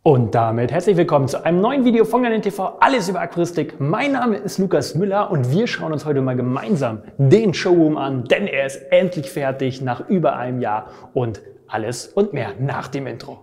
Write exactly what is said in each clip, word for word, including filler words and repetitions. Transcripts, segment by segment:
Und damit herzlich willkommen zu einem neuen Video von Garnelen T V, alles über Aquaristik. Mein Name ist Lukas Müller und wir schauen uns heute mal gemeinsam den Showroom an, denn er ist endlich fertig nach über einem Jahr und alles und mehr nach dem Intro.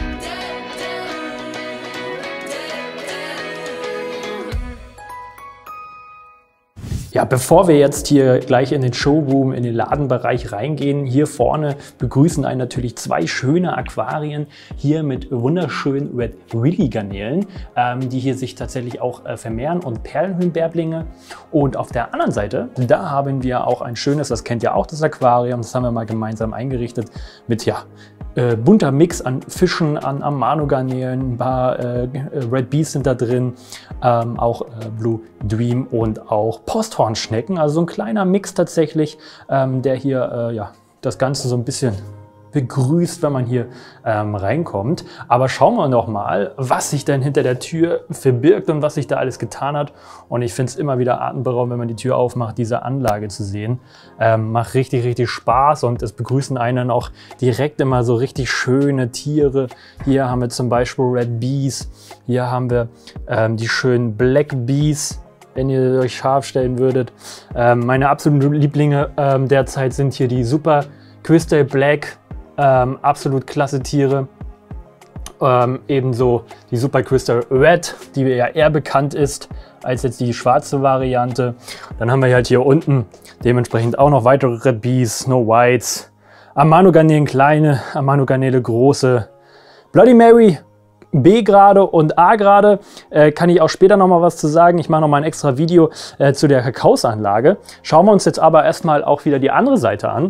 Ja, bevor wir jetzt hier gleich in den Showroom, in den Ladenbereich reingehen, hier vorne begrüßen einen natürlich zwei schöne Aquarien, hier mit wunderschönen Red Willy Garnelen, ähm, die hier sich tatsächlich auch äh, vermehren, und Perlenhühnbärblinge. Und auf der anderen Seite, da haben wir auch ein schönes, das kennt ihr auch, das Aquarium, das haben wir mal gemeinsam eingerichtet mit, ja, Äh, bunter Mix an Fischen, an Amano-Garnelen, ein paar äh, Red Bees sind da drin, ähm, auch äh, Blue Dream und auch Posthornschnecken. Also so ein kleiner Mix tatsächlich, ähm, der hier äh, ja, das Ganze so ein bisschen begrüßt, wenn man hier ähm, reinkommt. Aber schauen wir noch mal, was sich denn hinter der Tür verbirgt und was sich da alles getan hat. Und ich finde es immer wieder atemberaubend, wenn man die Tür aufmacht, diese Anlage zu sehen. Ähm, macht richtig, richtig Spaß und es begrüßen einen dann auch direkt immer so richtig schöne Tiere. Hier haben wir zum Beispiel Red Bees, hier haben wir ähm, die schönen Black Bees, wenn ihr euch scharf stellen würdet. Ähm, meine absoluten Lieblinge ähm, derzeit sind hier die Super Crystal Black. Ähm, absolut klasse Tiere. Ähm, ebenso die Super Crystal Red, die ja eher bekannt ist als jetzt die schwarze Variante. Dann haben wir halt hier unten dementsprechend auch noch weitere Red Bees, Snow Whites, Amano-Garnelen kleine, Amano-Garnele große, Bloody Mary B-Grade und A-Grade. Äh, kann ich auch später noch mal was zu sagen. Ich mache noch mal ein extra Video äh, zu der Kakausanlage. Schauen wir uns jetzt aber erstmal auch wieder die andere Seite an.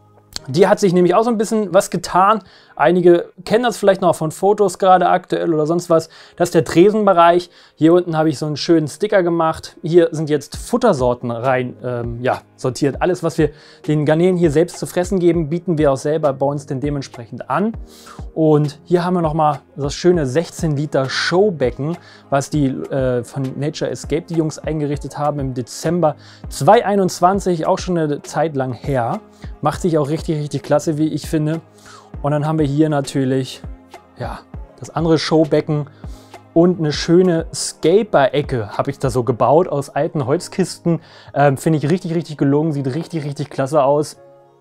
Die hat sich nämlich auch so ein bisschen was getan. Einige kennen das vielleicht noch von Fotos gerade aktuell oder sonst was. Das ist der Tresenbereich. Hier unten habe ich so einen schönen Sticker gemacht. Hier sind jetzt Futtersorten rein ähm, ja, sortiert. Alles, was wir den Garnelen hier selbst zu fressen geben, bieten wir auch selber bei uns denn dementsprechend an. Und hier haben wir nochmal das schöne sechzehn Liter Showbecken, was die äh, von Nature Escape, die Jungs, eingerichtet haben im Dezember zweitausendeinundzwanzig, auch schon eine Zeit lang her. Macht sich auch richtig, richtig klasse, wie ich finde. Und dann haben wir hier natürlich ja, das andere Showbecken und eine schöne Scaper-Ecke habe ich da so gebaut aus alten Holzkisten. Ähm, finde ich richtig, richtig gelungen, sieht richtig, richtig klasse aus.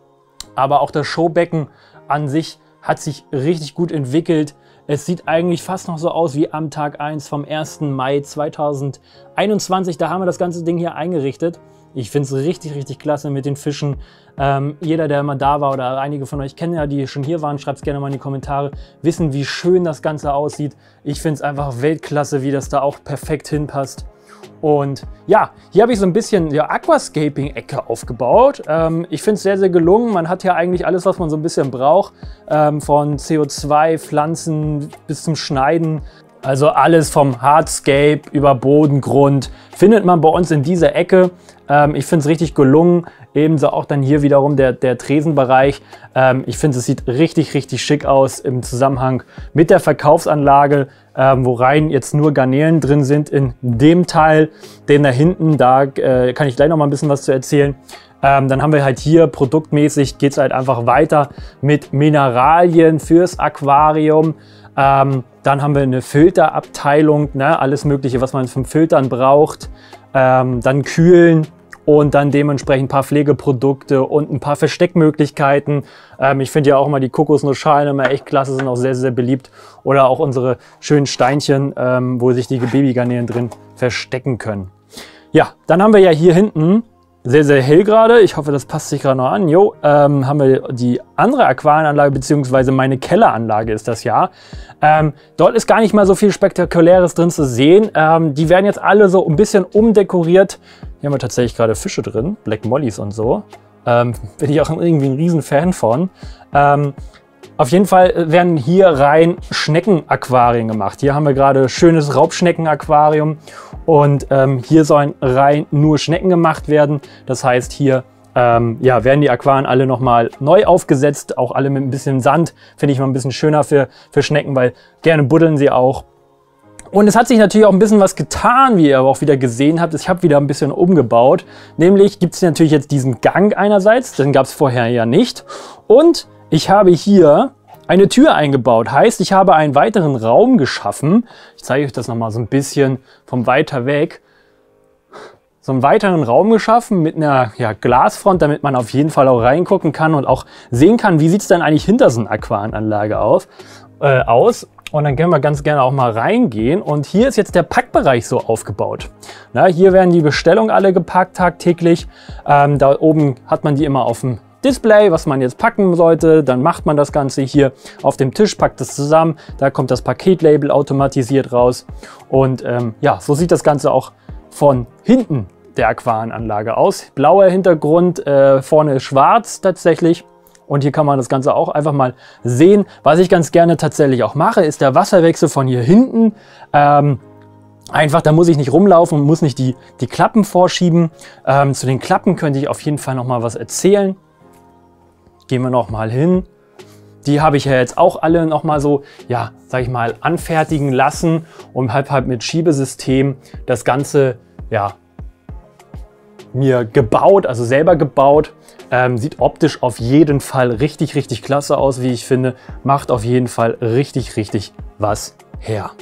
Aber auch das Showbecken an sich hat sich richtig gut entwickelt. Es sieht eigentlich fast noch so aus wie am Tag eins vom ersten Mai zweitausendeinundzwanzig. Da haben wir das ganze Ding hier eingerichtet. Ich finde es richtig, richtig klasse mit den Fischen. Ähm, jeder, der mal da war, oder einige von euch kennen ja, die schon hier waren, schreibt es gerne mal in die Kommentare, wissen, wie schön das Ganze aussieht. Ich finde es einfach Weltklasse, wie das da auch perfekt hinpasst. Und ja, hier habe ich so ein bisschen ja, Aquascaping-Ecke aufgebaut. Ähm, ich finde es sehr, sehr gelungen. Man hat hier eigentlich alles, was man so ein bisschen braucht. Ähm, von C O zwei, Pflanzen bis zum Schneiden. Also alles vom Hardscape über Bodengrund findet man bei uns in dieser Ecke. Ähm, ich finde es richtig gelungen. Ebenso auch dann hier wiederum der, der Tresenbereich. Ähm, ich finde, es sieht richtig, richtig schick aus im Zusammenhang mit der Verkaufsanlage, ähm, wo rein jetzt nur Garnelen drin sind in dem Teil. Den da hinten, da äh, kann ich gleich noch mal ein bisschen was zu erzählen. Ähm, dann haben wir halt hier produktmäßig, geht es halt einfach weiter mit Mineralien fürs Aquarium. Ähm, dann haben wir eine Filterabteilung, ne, alles Mögliche, was man zum Filtern braucht. Ähm, dann Kühlen und dann dementsprechend ein paar Pflegeprodukte und ein paar Versteckmöglichkeiten. Ähm, ich finde ja auch mal die Kokosnussschalen immer echt klasse, sind auch sehr, sehr beliebt. Oder auch unsere schönen Steinchen, ähm, wo sich die Babygarnelen drin verstecken können. Ja, dann haben wir ja hier hinten sehr, sehr hell gerade. Ich hoffe, das passt sich gerade noch an. Jo, ähm, haben wir die andere Aquarienanlage, beziehungsweise meine Kelleranlage ist das ja. Ähm, dort ist gar nicht mal so viel Spektakuläres drin zu sehen. Ähm, die werden jetzt alle so ein bisschen umdekoriert. Hier haben wir tatsächlich gerade Fische drin, Black Mollies und so. Ähm, bin ich auch irgendwie ein riesen Fan von. Ähm, Auf jeden Fall werden hier rein Schneckenaquarien gemacht. Hier haben wir gerade schönes Raubschneckenaquarium und ähm, hier sollen rein nur Schnecken gemacht werden. Das heißt, hier ähm, ja, werden die Aquarien alle nochmal neu aufgesetzt, auch alle mit ein bisschen Sand. Finde ich mal ein bisschen schöner für, für Schnecken, weil gerne buddeln sie auch. Und es hat sich natürlich auch ein bisschen was getan, wie ihr aber auch wieder gesehen habt. Ich habe wieder ein bisschen umgebaut. Nämlich gibt es natürlich jetzt diesen Gang einerseits, den gab es vorher ja nicht. Und ich habe hier eine Tür eingebaut. Heißt, ich habe einen weiteren Raum geschaffen. Ich zeige euch das nochmal so ein bisschen von weiter weg. So einen weiteren Raum geschaffen mit einer ja, Glasfront, damit man auf jeden Fall auch reingucken kann und auch sehen kann, wie sieht es denn eigentlich hinter so einer Aquarienanlage auf, äh, aus. Und dann können wir ganz gerne auch mal reingehen. Und hier ist jetzt der Packbereich so aufgebaut. Na, hier werden die Bestellungen alle gepackt tagtäglich. Ähm, da oben hat man die immer auf dem Display, was man jetzt packen sollte. Dann macht man das Ganze hier auf dem Tisch, packt es zusammen. Da kommt das Paketlabel automatisiert raus. Und ähm, ja, so sieht das Ganze auch von hinten der Aquarienanlage aus. Blauer Hintergrund, äh, vorne schwarz tatsächlich. Und hier kann man das Ganze auch einfach mal sehen. Was ich ganz gerne tatsächlich auch mache, ist der Wasserwechsel von hier hinten. Ähm, einfach, da muss ich nicht rumlaufen und muss nicht die, die Klappen vorschieben. Ähm, zu den Klappen könnte ich auf jeden Fall noch mal was erzählen. Gehen wir noch mal hin. Die habe ich ja jetzt auch alle noch mal so, ja, sag ich mal, anfertigen lassen und halt halt mit Schiebesystem das Ganze, ja, mir gebaut, also selber gebaut. Ähm, sieht optisch auf jeden Fall richtig, richtig klasse aus, wie ich finde. Macht auf jeden Fall richtig, richtig was her.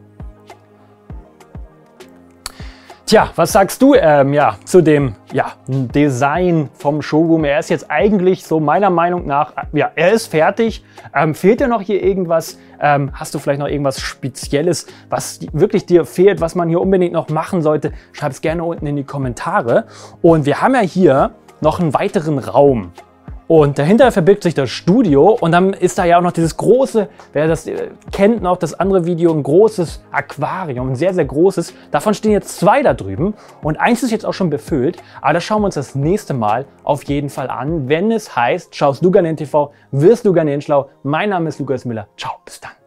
Tja, was sagst du ähm, ja, zu dem ja, Design vom Showroom? Er ist jetzt eigentlich so meiner Meinung nach, ja, er ist fertig. Ähm, fehlt dir noch hier irgendwas? Ähm, hast du vielleicht noch irgendwas Spezielles, was wirklich dir fehlt, was man hier unbedingt noch machen sollte? Schreib es gerne unten in die Kommentare. Und wir haben ja hier noch einen weiteren Raum. Und dahinter verbirgt sich das Studio und dann ist da ja auch noch dieses große, wer das kennt noch, das andere Video, ein großes Aquarium, ein sehr, sehr großes. Davon stehen jetzt zwei da drüben und eins ist jetzt auch schon befüllt, aber das schauen wir uns das nächste Mal auf jeden Fall an, wenn es heißt, schaust Luganen T V, wirst Luganen schlau. Mein Name ist Lukas Müller. Ciao, bis dann.